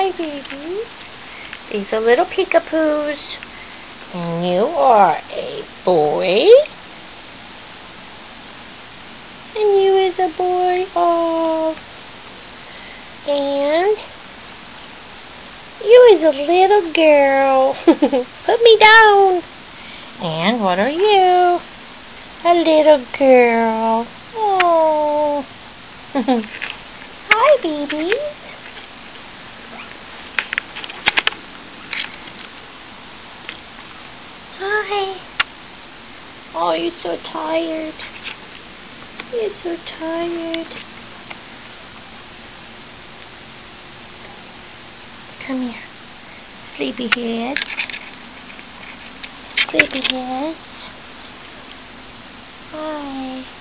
Hi, baby. These are little peekapoos. And you are a boy. And you is a boy. Oh. And you is a little girl. Put me down. And what are you? A little girl. Oh. Hi, babies. Hi. Oh, you're so tired. You're so tired. Come here. Sleepyhead. Sleepyhead. Hi.